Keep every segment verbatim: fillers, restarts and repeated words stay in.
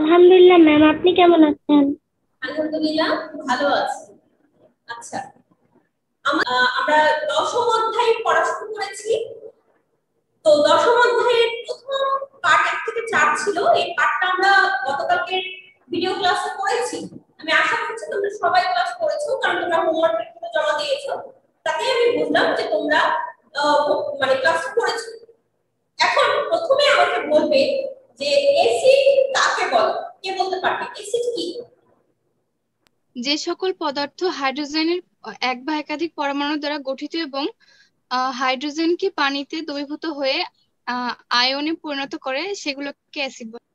আলহামদুলিল্লাহ ম্যাম, আপনি কেমন আছেন? আলহামদুলিল্লাহ ভালো আছি। আচ্ছা, আম- আহ, আমরা দশম অধ্যায় পড়া শুরু করেছি। তো দশম অধ্যায়ের প্রথম পার্ট এক থেকে চার ছিল। এই পার্টটা আমরা গতকালকে ভিডিও ক্লাসে করেছি। আমি আশা করছি তোমরা সবাই ক্লাস করেছো, কারণ তোমরা হোমওয়ার্ক জমা দিয়েছো। তাতে আমি বুঝলাম যে তোমরা আহ, মানে ক্লাসটা করেছো। এখন প্রথমে আমাকে বলবে যে এসিড কাকে বলে। কে বলতে পারবে এসিড কি? যে সকল পদার্থ হাইড্রোজেনের এক বা একাধিক পরমাণু দ্বারা গঠিত এবং আহ, হাইড্রোজেনকে পানিতে দ্রবীভূত হয়ে আহ, আয়নে পরিণত করে সেগুলোকে অ্যাসিড বলে।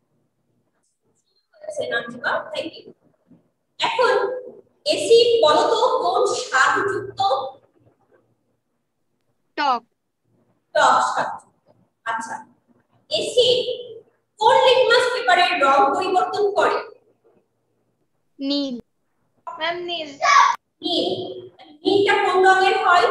Thank you. এখন এসিড বলতো কোন স্বাদযুক্ত? টক। টক স্বাদ। আচ্ছা, এসিড কোন লিটমাস পেপারের রং পরিবর্তন করে? নীল। ম্যাম নীল। নীল। নীলটা কোন রঙের হয়?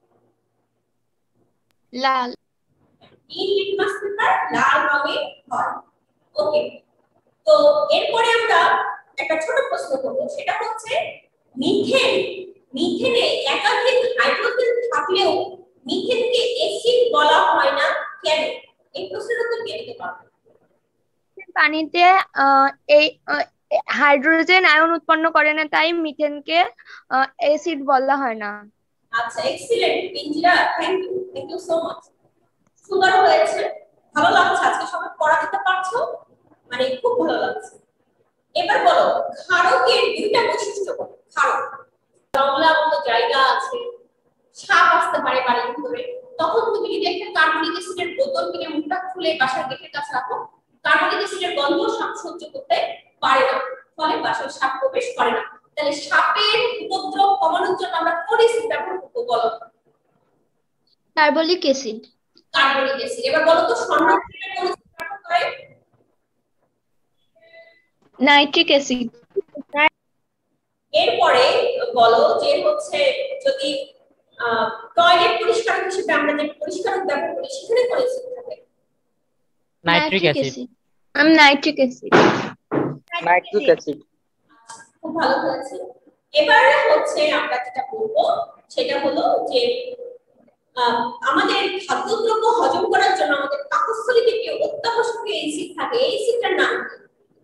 লাল। নীল লিটমাস পেপার লাল রঙের হয়। ওকে। তো এরপরে আমরা একটা ছোট প্রশ্ন করব, সেটা হচ্ছে মিথেন। মিথেনে একাধিক হাইড্রোজেন থাকলেও মিথেনকে অ্যাসিড বলা হয় না কেন? এই প্রশ্নের উত্তর কে দিতে পারবে? পানিতে আহ, এই হাইড্রোজেন আয়ন উৎপন্ন করে না, তাই মিথেনকে অ্যাসিড বলা হয় না। আচ্ছা, এক্সিলেন্ট ইঞ্জিরা, thank you, thank you so much. সুন্দর হয়েছে, ভালো লাগছে। আজকে সবাই পড়া দিতে পারছো, মানে খুব ভালো লাগছে। এবার বলো ক্ষারকের দুইটা বৈশিষ্ট্য বলো। ক্ষারক জংলা মতো জায়গা আছে, সাপ আসতে পারে বাড়ির ভিতরে, তখন তুমি যদি একটা কার্বনিক অ্যাসিডের বোতল কিনে মুখটা খুলে বাসার গেটের কাছে রাখো, কার্বনিক অ্যাসিডের গন্ধ সাপ সহ্য করতে পারে না, ফলে বাসায় সাপ প্রবেশ করে না। তাহলে সাপের উপদ্রব কমানোর জন্য আমরা কোন অ্যাসিড ব্যবহার করবো বলো? Carbolic acid. Carbonic acid. এবার বলো তো সংরক্ষণের কোন অ্যাসিড ব্যবহার করে? Nitric acid. এরপরে বলো যে হচ্ছে যদি টয়লেট পরিষ্কারক হিসেবে আমরা যে পরিষ্কারক ব্যবহার করি সেখানে কোন অ্যাসিড থাকে? Nitric acid. আমি নাইট্রিক অ্যাসিড। Nitric acid. খুব ভালো হয়েছে। এবার হচ্ছে আমরা যেটা বলবো সেটা হলো যে আমাদের খাদ্যদ্রব্য হজম করার জন্য আমাদের পাকস্থলীতে যে অত্যাবশ্যকীয় অ্যাসিড থাকে, এই অ্যাসিডটার নাম কি?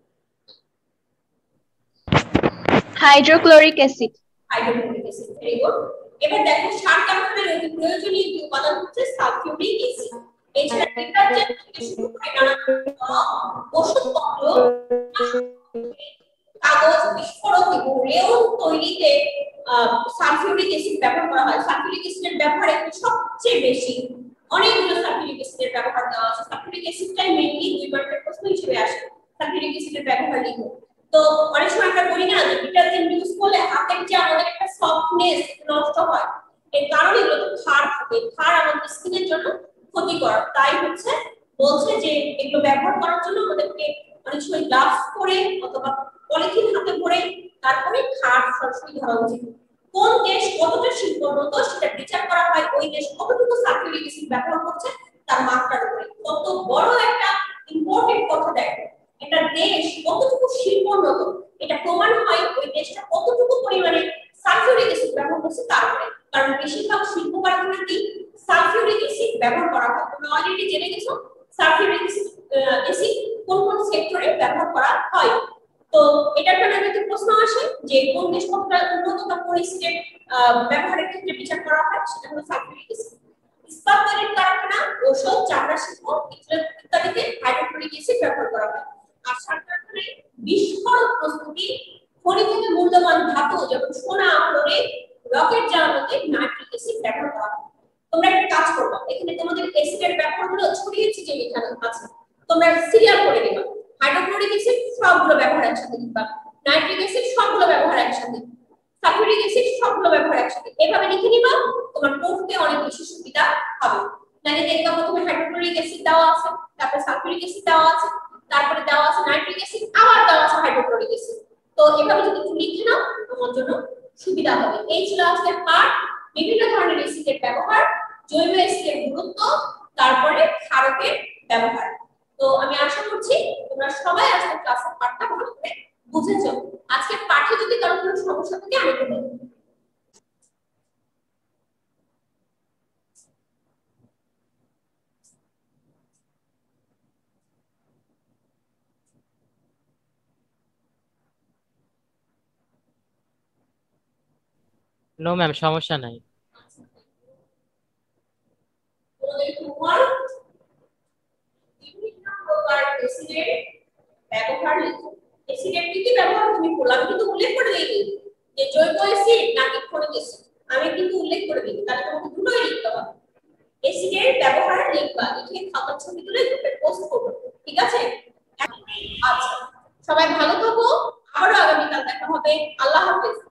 Hydrochloric acid. Hydrochloric acid, very good. এবার দেখো সার কারখানায় অতি প্রয়োজনীয় একটি উপাদান হচ্ছে সালফিউরিক অ্যাসিড। এছাড়া ডিটারজেন্ট থেকে শুরু করে নানা ওষুধপত্র, কাগজ, বিস্ফোরক এবং রেয়ন তৈরিতে সালফিউরিক অ্যাসিড ব্যবহার করা হয়। সালফিউরিক অ্যাসিডের ব্যবহার একটু সবচেয়ে বেশি, অনেকগুলো সালফিউরিক অ্যাসিডের ব্যবহার দেওয়া আছে। সালফিউরিক অ্যাসিডটাই মেইনলি দুই মার্কের প্রশ্ন হিসেবে আসে। সালফিউরিক অ্যাসিডের ব্যবহার লিখো। তো অনেক সময় আমরা বলি না যে ডিটারজেন্ট ইউজ করলে হাতের যে আমাদের একটা সফটনেস নষ্ট হয়, এর কারণে এগুলো তো ক্ষার থাকে। ক্ষার আমাদের স্কিনের জন্য ক্ষতিকর, তাই হচ্ছে বলছে যে এগুলো ব্যবহার করার জন্য আমাদেরকে অনেক সময় গ্লাভস পরে অথবা পলিথিন হাতে পরে তারপরে ক্ষার সরাসরি ধরা উচিত। কোন দেশ কতটা শিল্পোন্নত সেটা বিচার করা হয় ওই দেশ কতটুকু সালফিউরিক অ্যাসিড ব্যবহার করছে তার মাত্রার উপরে। কত বড় একটা ইম্পর্টেন্ট কথা দেখো, একটা দেশ কতটুকু শিল্পোন্নত এটা প্রমাণ হয় ওই দেশটা কতটুকু পরিমাণে সালফিউরিক অ্যাসিড ব্যবহার করছে তার উপরে। কারণ বেশিরভাগ শিল্প কারখানাতেই সালফিউরিক অ্যাসিড ব্যবহার করা হয়। তোমরা অলরেডি জেনে গেছো সালফিউরিক অ্যাসিড কোন কোন সেক্টরে ব্যবহার করা হয়। তো এটা একটা যদি প্রশ্ন আসে যে কোন দেশ কতটা উন্নত বা কোন অ্যাসিডের ব্যবহারের ক্ষেত্রে বিচার করা হয়, সেটা হলো সালফিউরিক অ্যাসিড। ইস্পাত তৈরির কারখানা, ঔষধ, চামড়া শিল্প ইত্যাদিতে হাইড্রোক্লোরিক অ্যাসিড ব্যবহার করা হয়। আর সার কারখানায় বিস্ফোরক প্রস্তুতি, খনি থেকে মূল্যবান ধাতু যেমন সোনা, ক্লোরিন, রকেট জ্বালানোতে নাইট্রিক অ্যাসিড ব্যবহার করা হয়। তোমরা একটা কাজ করবে, এখানে তোমাদের অ্যাসিডের ব্যবহারগুলো ছড়িয়ে ছিটিয়ে লেখানো আছে, তোমরা সিরিয়াল করে নেবে। হাইড্রোক্লোরিক অ্যাসিড সবগুলো ব্যবহার একসাথে দিবা, নাইট্রিক অ্যাসিড সবগুলো ব্যবহার একসাথে, সালফিউরিক অ্যাসিড সবগুলো ব্যবহার একসাথে, এভাবে লিখে নিবা। তোমার পড়তে অনেক বেশি সুবিধা হবে। নালে দেখবা প্রথমে হাইড্রোক্লোরিক অ্যাসিড দেওয়া আছে, তারপরে সালফিউরিক অ্যাসিড দেওয়া আছে, তারপরে দেওয়া আছে নাইট্রিক অ্যাসিড, আবার দেওয়া আছে হাইড্রোক্লোরিক অ্যাসিড। তো এভাবে যদি তুমি লিখে নাও তোমার জন্য সুবিধা হবে। এই ছিল আজকের পাঠ, বিভিন্ন ধরনের অ্যাসিডের ব্যবহার, জৈব অ্যাসিডের গুরুত্ব, তারপরে ক্ষারকের ব্যবহার। তো আমি আশা করছি তোমরা সবাই আজকে হয় ক্লাসের পাঠটা ভালো করে বুঝেছো। আজকের পাঠে যদি কারো কোনো সমস্যা থাকে আমি বলবো। নো ম্যাম, সমস্যা নাই। বিভিন্ন প্রকার অ্যাসিডের ব্যবহার লিখো। অ্যাসিডের কি কি ব্যবহার তুমি বললাম, আমি কিন্তু উল্লেখ করে দিই যে জৈব অ্যাসিড নাকি ক্ষরিক অ্যাসিড, আমি কিন্তু উল্লেখ করে দিই, তাহলে তোমাকে দুটোই লিখতে হবে। অ্যাসিডের ব্যবহার লিখবা, লিখে খাতার ছবি তুলে গ্রুপে পোস্ট করবে, ঠিক আছে? আচ্ছা, সবাই ভালো থাকো, আবারও আগামীকাল দেখা হবে। আল্লাহ হাফেজ।